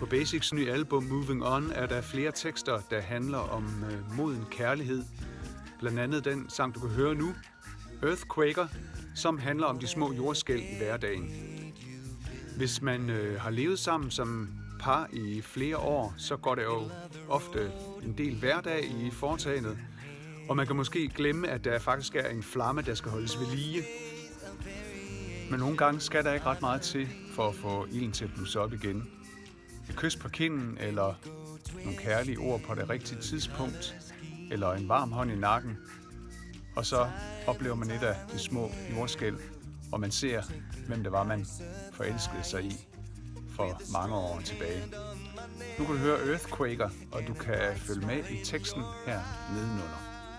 På Basix nye album Moving On er der flere tekster, der handler om moden kærlighed. Blandt andet den sang, du kan høre nu, Breathtaker, som handler om de små jordskælv i hverdagen. Hvis man har levet sammen som par i flere år, så går det jo ofte en del hverdag i foretagendet, og man kan måske glemme, at der faktisk er en flamme, der skal holdes ved lige. Men nogle gange skal der ikke ret meget til for at få ilden til at blusse op igen. Et kys på kinden, eller nogle kærlige ord på det rigtige tidspunkt, eller en varm hånd i nakken. Og så oplever man et af de små jordskælv, og man ser, hvem det var, man forelskede sig i for mange år tilbage. Nu kan du høre Breathtaker, og du kan følge med i teksten her nedenunder.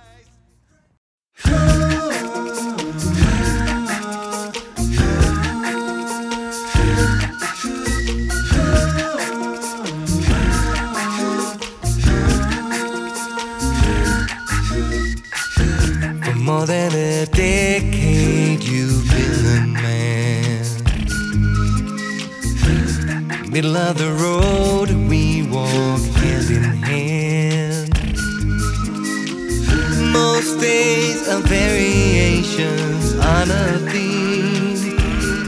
More than a decade you've been a man. Middle of the road we walk hand in hand. Most days are variations on a theme,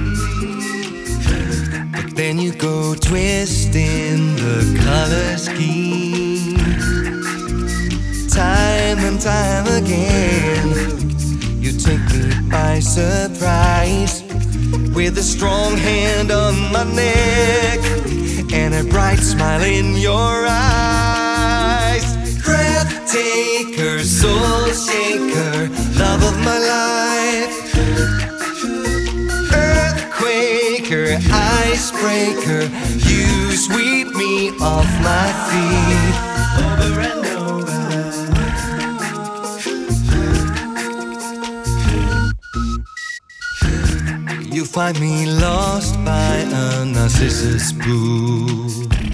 but then you go twisting the color scheme. Time and time again, you take me by surprise, with a strong hand on my neck and a bright smile in your eyes. Breathtaker, soulshaker, love of my life. Earthquaker, icebreaker, you sweep me off my feet. Over and over. You find me lost by a Narcissus pool.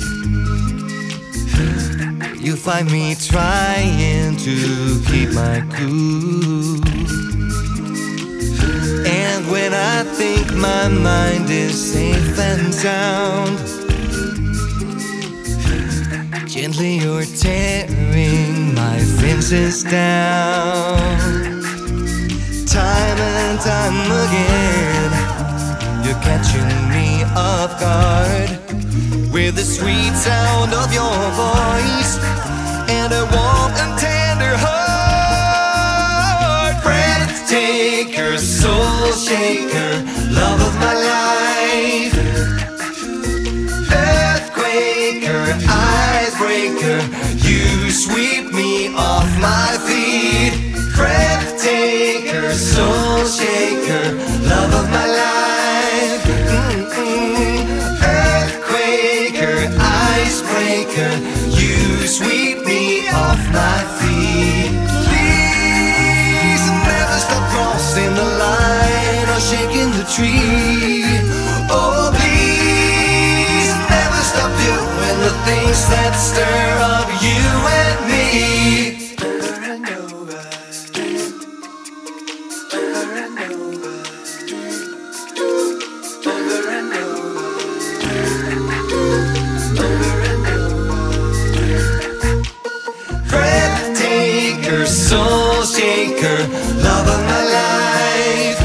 You find me trying to keep my cool. And when I think my mind is safe and sound, gently you're tearing my fences down. Time and time again, you're catching me off guard, with the sweet sound of your voice and a warm and tender heart. Breathtaker, soulshaker, love of my life. Earthquaker, icebreaker, you sweep me off my feet. Breathtaker, soulshaker, love of my life. Earthquaker, icebreaker, you sweep me off my feet. Please never stop crossing the line or shaking the tree. Oh, please never stop doing the things that stir up you and me. Soulshaker, love of my life.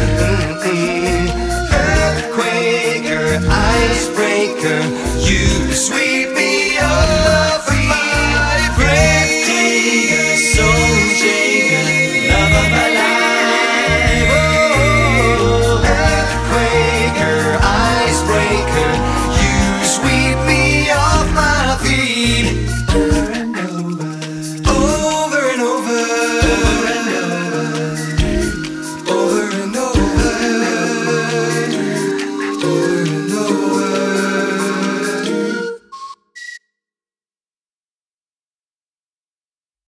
Earthquaker, icebreaker, you sweep me off my breathtaker, soulshaker, love of my life. Oh, earthquaker, icebreaker, you sweep me off my feet. Over and over. Over and over.